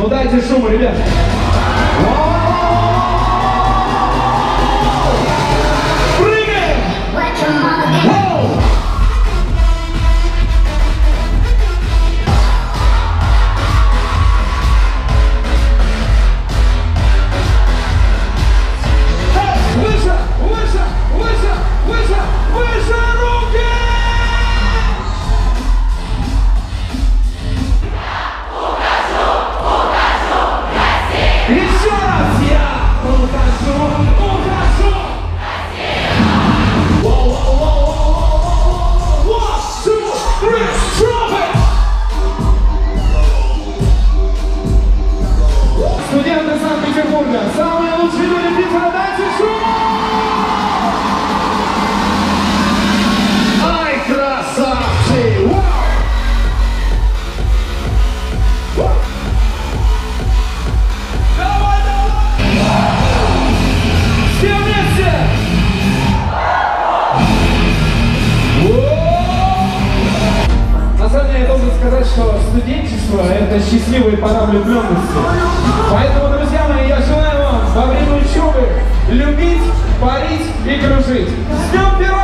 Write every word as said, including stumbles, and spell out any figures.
Ну дайте шуму, ребят. Прыгаем! Выше, выше, выше, выше, выше руки! Еще раз я ухожу, ухожу. One, two, three, drop it! Студенты Санкт-Петербурга, самые лучшие люди Питера, дайте шум! Ай, красавцы! На самом деле я должен сказать, что студенчество — это счастливая пора влюбленности. Поэтому, друзья мои, я желаю вам во время учебы любить, парить и кружить. С днем первого!